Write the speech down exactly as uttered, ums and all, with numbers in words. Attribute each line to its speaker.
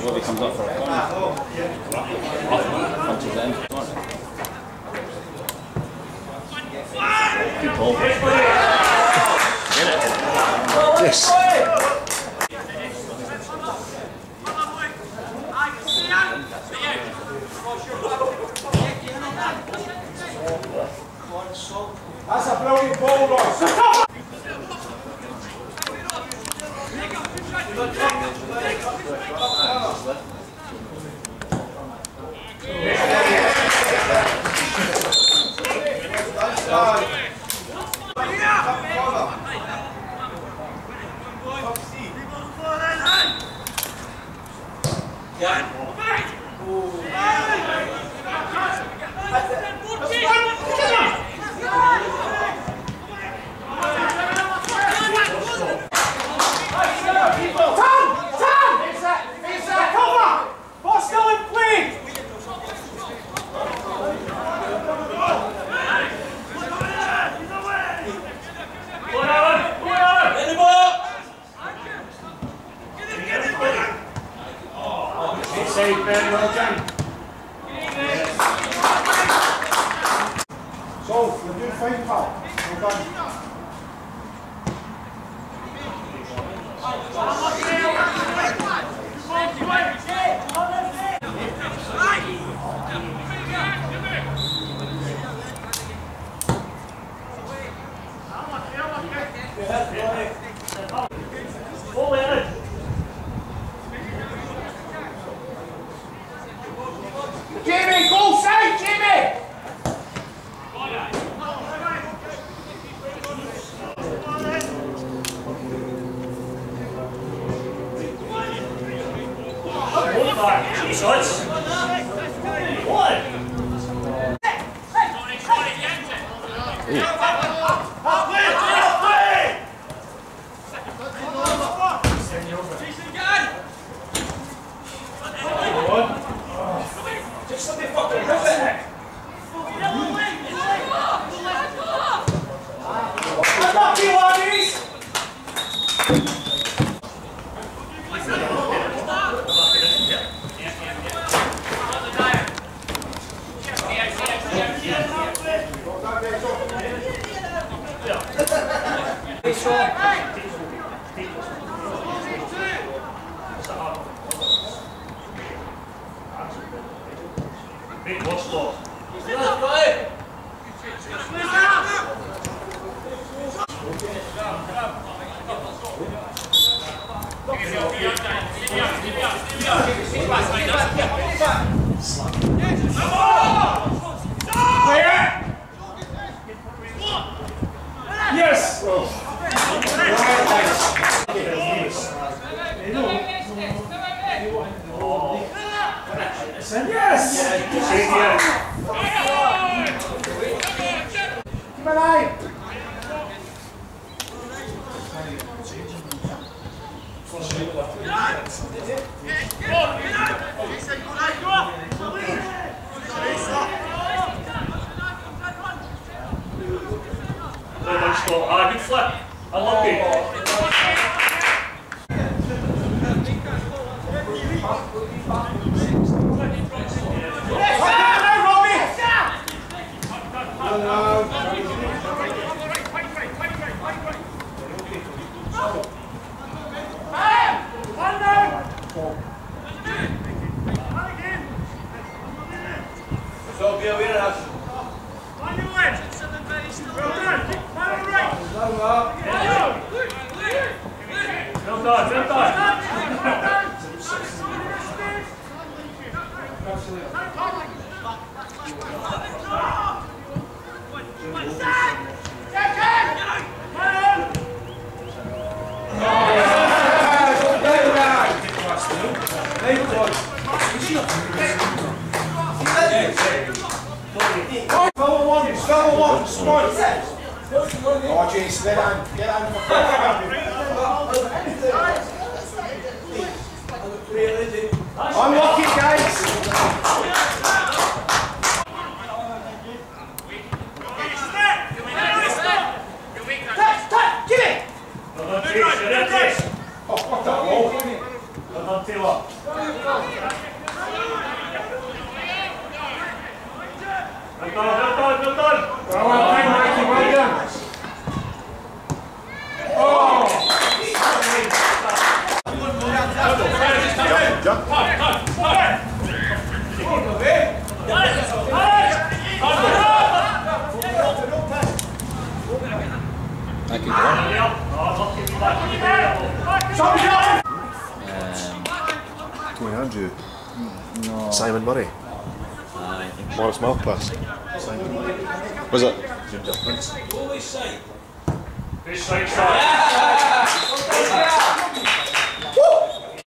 Speaker 1: Robbie comes up for a corner. Punches it in. Good ball. Get it.
Speaker 2: Yes.
Speaker 3: That's a brilliant ball, Ross. Save Ben, well done. So, you're doing fine, pal. Well done. Jimmy, go side, Jimmy!
Speaker 4: Jesus! What?
Speaker 3: Just let me fucking rip it! Unlucky laddies!
Speaker 4: Big watch ball.
Speaker 3: Yes! Yes! Keep an eye!
Speaker 4: Ah, good flip. Unlucky.
Speaker 3: So be aware of us.
Speaker 4: Well done, well done.
Speaker 3: Fellow one, fellow one, smart. Oh, Jace, get on, get on. Unlucky, guys. Touch, touch, get it.
Speaker 4: Well done, Chase. Well done, Chase.
Speaker 3: Oh, fuck that ball.
Speaker 4: Well done, Taylor.
Speaker 2: Simon Murray. Morris Malpass. Simon Murray.
Speaker 5: Was it?
Speaker 2: Jim Difference.
Speaker 4: Fish right side.